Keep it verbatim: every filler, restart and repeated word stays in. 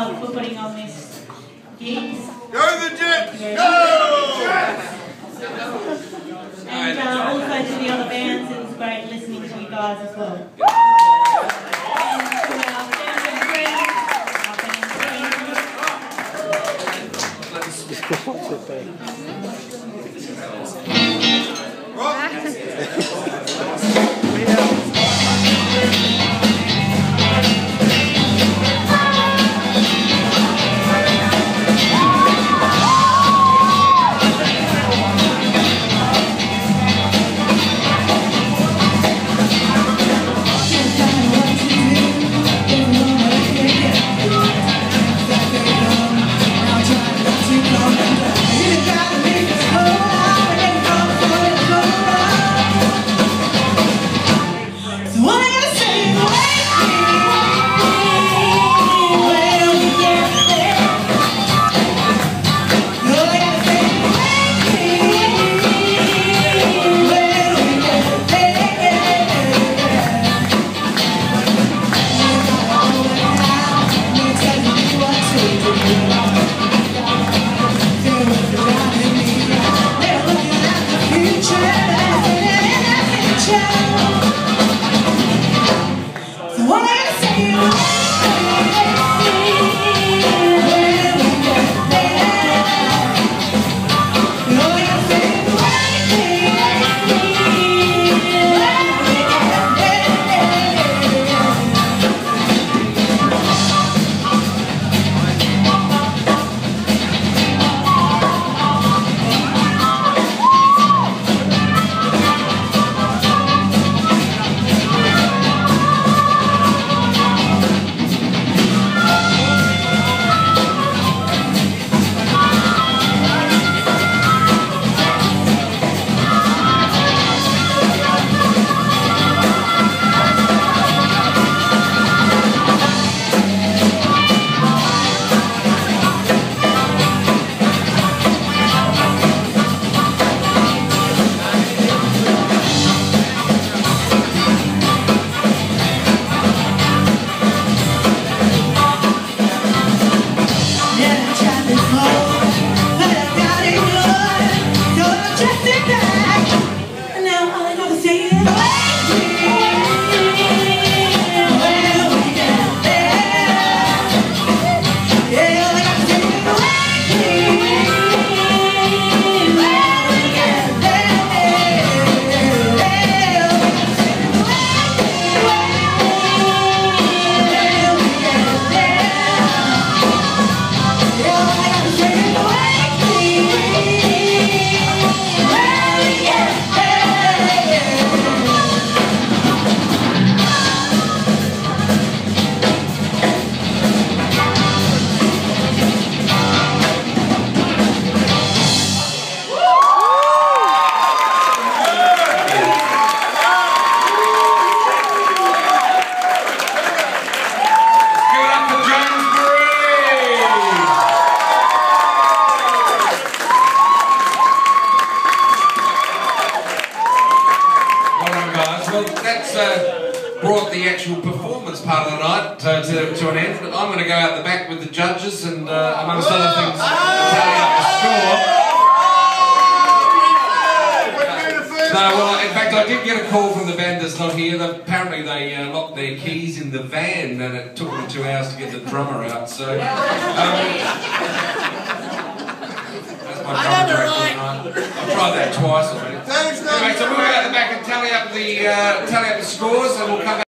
uh, for putting on this gig. Go the Jets! Go! And uh, also to the other bands, it was great listening to you guys as well. And to our family and friends, our band brought the actual performance part of the night uh, to, to an end. I'm going to go out the back with the judges and, uh, amongst other things, tally up the score. No, well, in fact, I did get a call from the band that's not here. They, apparently, they uh, locked their keys in the van, and it took them two hours to get the drummer out. So, um, that's my drummer joke for the night. I've tried that twice already. Thanks, Anyway, so we'll go out the back and tally up the uh, tally up the scores, and we'll come back.